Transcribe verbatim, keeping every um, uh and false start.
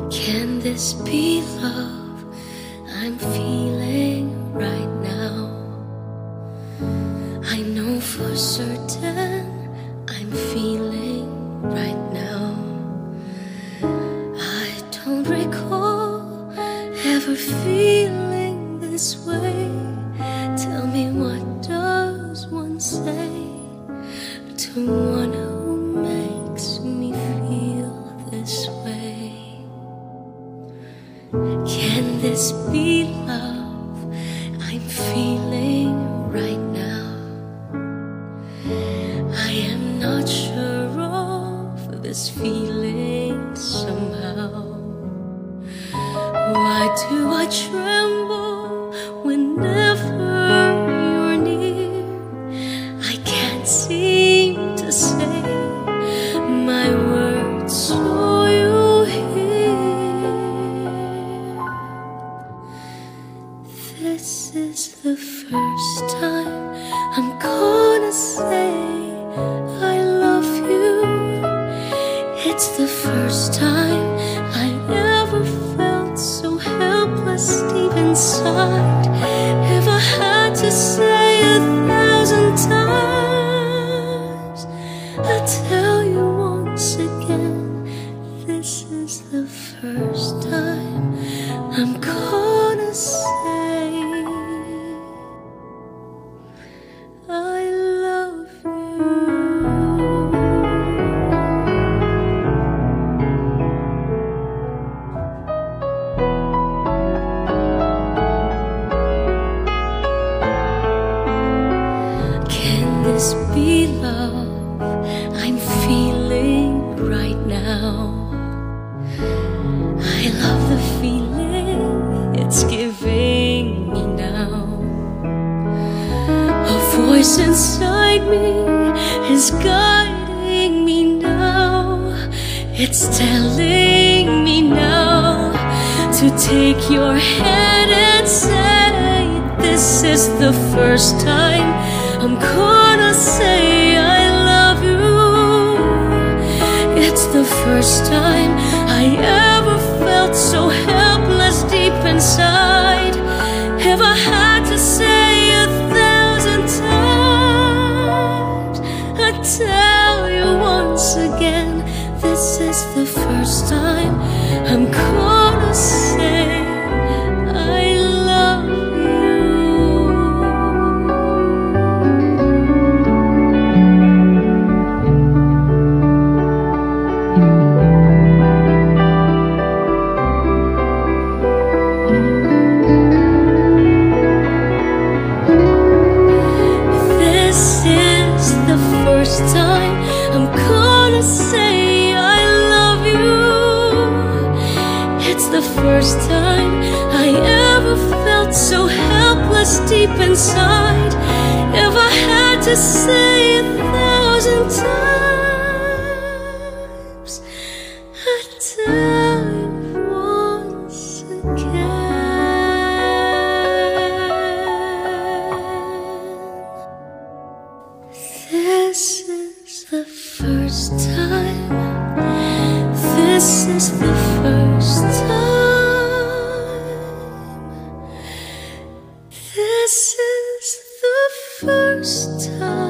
Can this be love I'm feeling right now? I know for certain I'm feeling right now. I don't recall ever feeling this way. Tell me, what does one say to one who makes me feel this way? Can this be love I'm feeling right now? I am not sure of this feeling somehow. Why do I tremble whenever you're near? I can't seem to say my words so you hear. This is the first time I'm gonna say I love you. It's the first time I ever felt so helpless deep inside. If I had to say a thousand times, I tell you once again, this is the first time I'm gonna say I love you. Can this be love I'm feeling right now? I love the feeling it's giving me now. A voice inside me is guiding me now. It's telling me now to take your hand and say, this is the first time I'm gonna say I love you. It's the first time I ever felt so helpless deep inside. Have I had to say a thousand times, I tell you once again, this is the first time I'm gonna say I love you. This is the first time I'm gonna say I love you. It's the first time I ever felt so helpless deep inside. If I had to say a thousand times, I'd tell you once again, this is the first time. This is the first time. This is the first time.